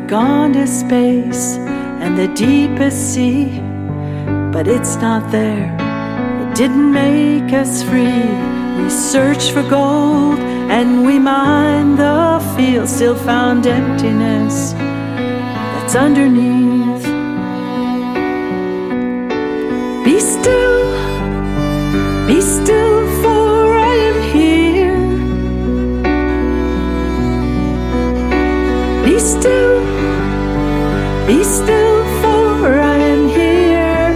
gone to space and the deepest sea, but it's not there. It didn't make us free. We searched for gold and we mined the field, still found emptiness that's underneath. Be still, for I am here. Be still, for I am here.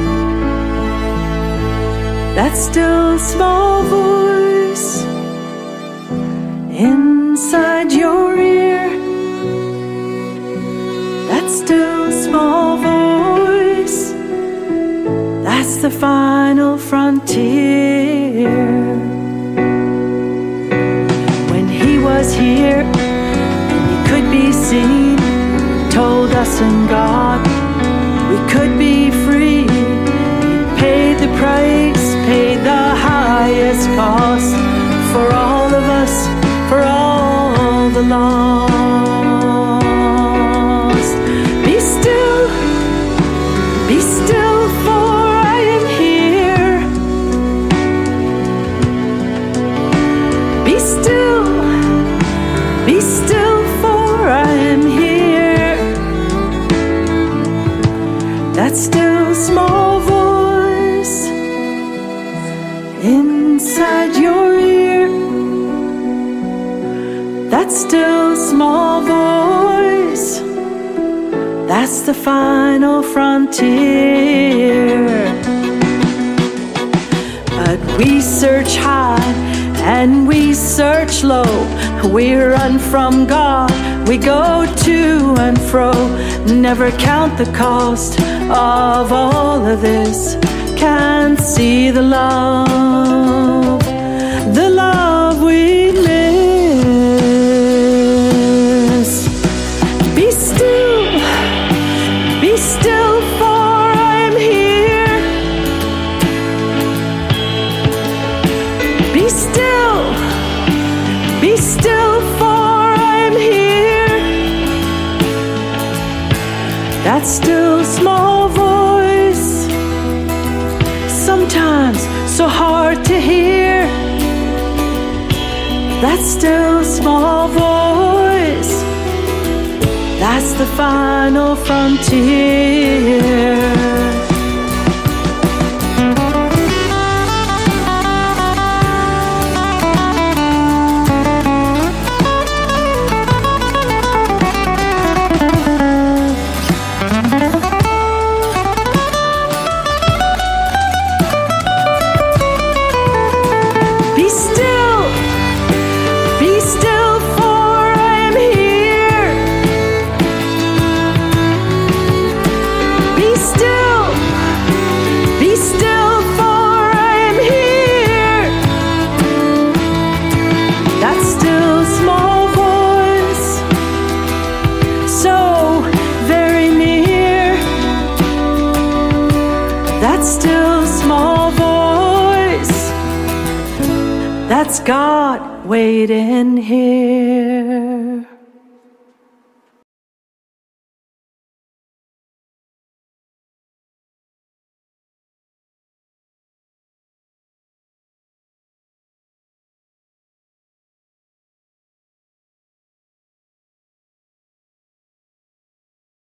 That still small voice inside your ear. That still small voice, that's the final frontier. When he was here and he could be seen, told us in God we could be free. He paid the price, paid the highest cost for all of us, for all the lost. Be still, for I am here. Be still, for I am here. That still small voice inside your ear. That still small voice, that's the final frontier. But we search high and we search low. We run from God, we go to and fro. Never count the cost of all of this. Can't see the love we miss. Be still, for I'm here. Be still, for I'm here. That still small voice, sometimes so hard to hear. That still small voice, that's the final frontier. Be still, for I am here. Be still, for I am here. That still small voice, so very near. That still small voice, that's God waiting here.